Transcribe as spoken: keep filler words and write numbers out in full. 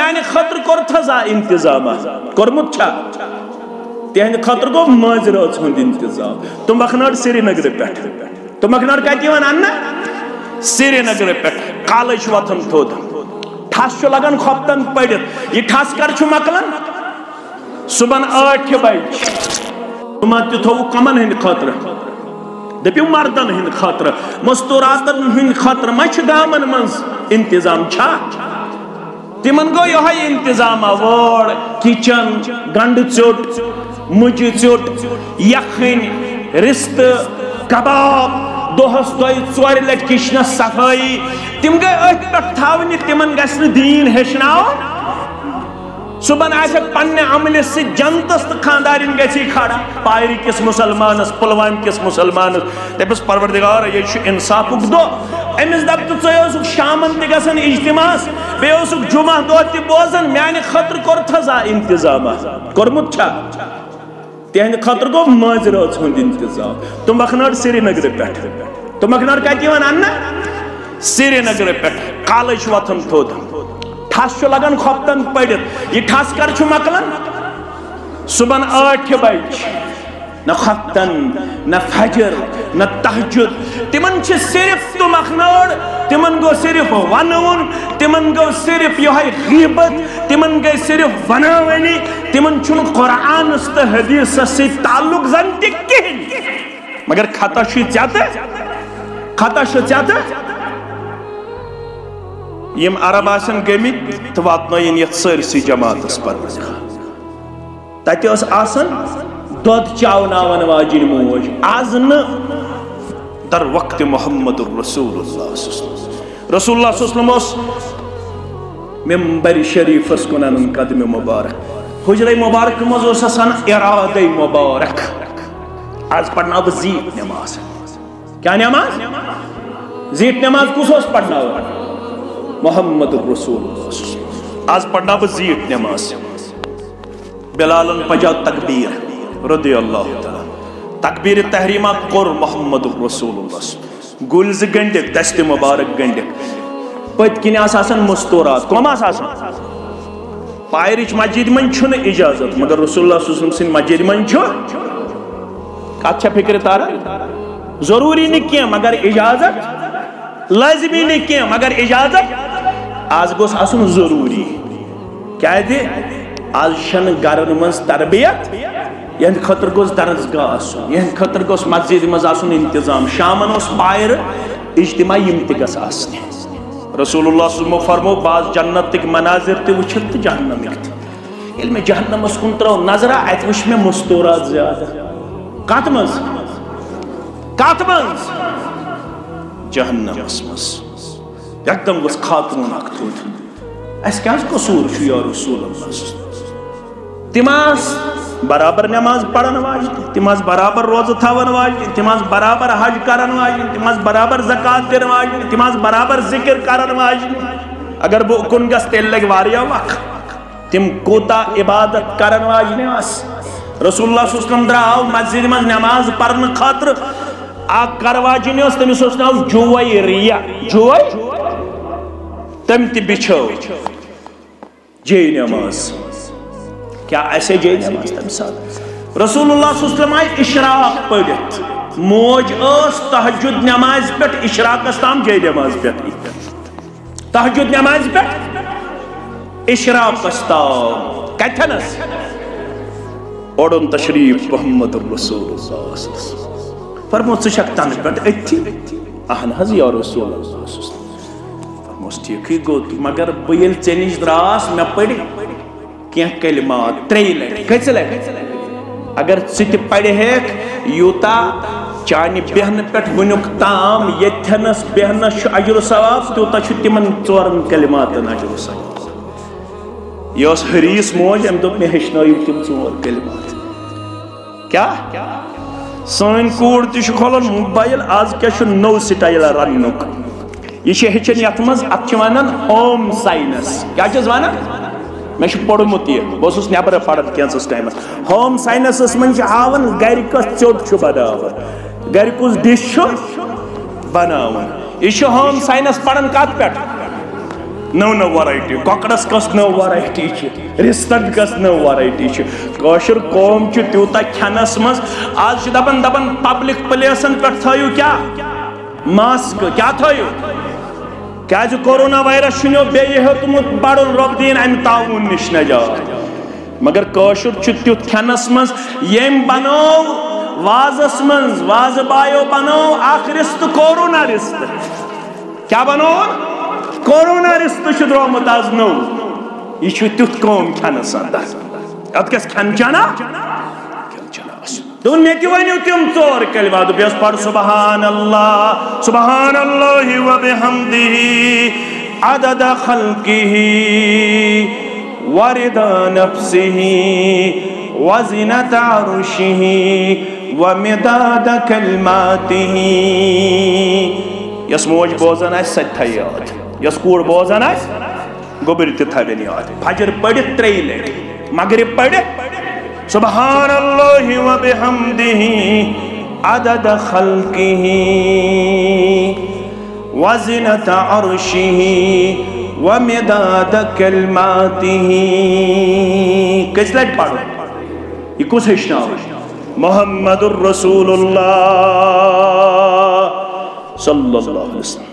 میانہ خطر کور تھزا انتظام کورمت چھا تہند خطر گو ماز رات ہند انتظام تم مکھناڑ سری نگر پہ تم مکھناڑ کتہ ان سری نگر پہ کالے وتھان تھوٚد ٹھس لگان کھۄپتن پڑت یہ ٹھس کر مکلان صبح ٲٹھِ بجہِ تمہ تہ تھو کمن ہند خطر دپیو مردن ہند خطر مستوراتن ہند خطر ما چھ گامن منز انتظام چھا تمن گو یہ انتظام ووڑ کچن گنڈ ژوٹ مجہ ژوٹ یخن رست کباب دہس دۄیہِ ژورِ لٹہِ کچنس صفائی تم گئی اتھ پہ تھونہ تمن گژھِ دین ہیچھناو صبح آسک پنہ عمل سے جنتس تو خاندارین گی کھڑا پائری کس مسلمانس پلوام کس مسلمانس دپس پروردگار یہ انصاف دہ امس دپ تو ثے شامن تہ گھن اجتماع بیس جمعہ دہ تہ بوزان میانہ خطر کور تھزا انتظام کورمت چھا تہند خطر گو ماز رات ہند انتظام تم مکھناڑ سری نگر پہ تم مکھناڑ کتہ ان سری نگر پہ کالے وتھان تھوٚد ٹھس لگان کھۄپتن پڑت یہ ٹھس کر مکلان صبح ٲٹھِ بجہِ نہ کھۄپتن نہ فجر نہ تہجد تمن چھ صرف تو مکھناڑ تمن گو صرف ونون تمن گو صرف یہ غیبت تمن گئی صرف وناونی تمن چھن قرآنس تو حدیث سے تعلق زن تہ کہین مگر خطا چھ ژےٚ خطا چھ ژےٚ یم عرب آسن گمت تو واتن یت سرسی جماعت پر تتہ آسن دود چاوناون واجن موج آز ن در وقت محمد الرسول اللہ رسول اللہ صلی اللہ علیہ وسلم ممبر شریف اس کنن قدم مبارک حجر مبارک مز آسان اراد مبارک آج پڑھنا بہ زیت نماز کیا نماز زیت نماز کس پڑھنا محمد الرسول آج پڑھنا بہ زیت نماز بلالن پجا تکبیر رضی اللہ تعالی تکبیر تحریمہ کور محمد الرسول اللہ گلز گنڈک دست مبارک گنڈک پت کن آسان مستورات کم آسان پائرچ مسجد من چھن اجازت مگر رسول اللہ صلی اللہ علیہ وسلم سن مسجد من چھ کت چھ فکر تارا ضروری نہیں کیا مگر اجازت لازمی نہیں کیا مگر اجازت آج گوس آسن ضروری کیا دے آج شن گرن منز تربیت یہ خطر گوس درسگاہ آسن یہ خطر گوس مسجد مز آسن انتظام شامن اس پائر اجتماع یم تہ گژھِ آسنہِ رسول اللہ صلی اللہ علیہ وسلم فرمو بعض جنت تک مناظر تہ وچھت تہ جہنم تہ ییٚلہِ مےٚ جہنمس کُن ترٲو نظرا اتہِ وٕچھ مےٚ مستورات زیادٕ کتھ منٛز کتھ منٛز جہنمس منٛز یکدم گوٚژھ خاتوٗن اکھ تھوٚد اسہِ کیٛازِ قصوٗر چھُ یا رسول اللہ تِم آسہٕ برابر نماز پڑھن واجنہِ تِم آسہٕ برابر روزٕ تھاون واجنہِ تِم آسہٕ برابر حج کرن واجنہِ تِم آسہٕ برابر زکات دِنہٕ واجنہِ تِم آسہٕ برابر ذکر کرن واجنہِ اگر بہٕ اُکُن گژھٕ تیٚلہِ لگہِ واریاہ وق تِم کوٗتاہ عبادت کرن واجنہِ آسہٕ رسول اللہ صلی اللہ علیہ وسلم درٛاو مسجد منٛز نماز پرنہٕ خٲطرٕ اکھ کرواجِنۍ ٲس تٔمِس اوس ناو جویریا جوے تٔمۍ تہِ بِچھٲو جے نماز کیا ایسے جے نماز تم ساتھ رسول اللہ صلی اللہ علیہ وسلم آئی اشراق پڑھت موج اس تہجد نماز پہ اشراق استام جے نماز پہ تہجد نماز پہ اشراق استام کتنس اوڑن تشریف محمد الرسول اللہ فرمو ژٕ تن پہ اتھی اہن حض یا رسول اللہ فرموس ٹھیک گو مگر بہ ییٚلہِ ژےٚ نِش دراس مے پڑھ کیا کلمات ترٛیٚیہِ لٹہِ کٔژِ لٹہِ اگر ژٕ تہِ پرِہیکھ یوٗتاہ چانہِ بیہنہٕ پٮ۪ٹھ وٕنیُک تام ییٚتھٮ۪نس بیہنس چھُ اجر و ثواب تیوٗتاہ چھُ تِمن ژورن کلماتن اجر و ثواب یہِ ٲس حریٖص موج أمۍ دوٚپ مےٚ ہیٚچھنٲیِو تِم ژور کلمات کیٛاہ سٲنۍ کوٗر تہِ چھُ کھولان موبایل آز کیٛاہ چھُ نوٚو سٹایل رننُک یہِ چھِ ہیٚچھان یتھ منٛز اتھ چھِ ونان ہوم ساینس کیٛاہ چھِس ونان میں پوٚرمُت یہ بہٕ اوسُس نیبرٕ پران کینٛژس ٹایمس ہوم ساینسس منٛز چھِ ہاوان گرِ کۄس ژیوٚٹ چھُ بناوان گرِ کُس ڈِش چھُ بناوان یہ چھُ ہوم ساینس پران کتھ پٮ۪ٹھ نو نو ورائٹی کۄکرس کس نو ورائٹی چھ رستن کس نو ورائٹی چھ کٲشُر قوم چھ تیوٗتاہ کھٮ۪نس منٛز آز چھِ دپان دپان پبلک پلیسن پٮ۪ٹھ تھٲیِو کیٛاہ ماسک کیٛاہ تھٲیِو کیٛازِ کورونا وائرس چھُنو بیٚیہِ ہیوٚتمُت بڑُن رۄب دِیِن امہِ تعاوُن نِش نجات مگر کٲشُر چھُ تیُتھ کھٮ۪نس منٛز ییٚمۍ بنوو وازس منٛز وازٕ بایو بنوو اکھ رِستہٕ کورونا رِستہٕ کیٛاہ بنووُن کورونا رِستہٕ چھُ درٛومُت آز نوٚو یہ چھُ تیُتھ قوم کھٮ۪نس اندر اتھ گژھِ کھٮ۪ن چٮ۪نا کھٮ۪ن چٮ۪نا آسُن دوٚپُن مےٚ تہِ ؤنِو تِم ژور کلمات دوٚپیس پر سبحان اللہ سبحان اللہ وبحمدہ عدد خلقہ ورضا نفسہ وزنة عرشہ ومداد کلماتہ یس موج بوزان آسہِ سۄ تہِ تھایہِ یاد یس کوٗر بوزان آسہِ گوٚبٕرۍ تہِ تھاوٮ۪ن یاد فجر پٔرِتھ ترٛیٚیہِ لٹہِ مغرب پٔرِتھ سبحان اللہ وبحمدہ عدد خلقہ وزنة عرشہ ومداد کلماتہ کٔژِ لٹہِ پرُن یہ کُس ہیٚچھناوِ محمد الرسول اللہ صلی اللہ علیہ وسلم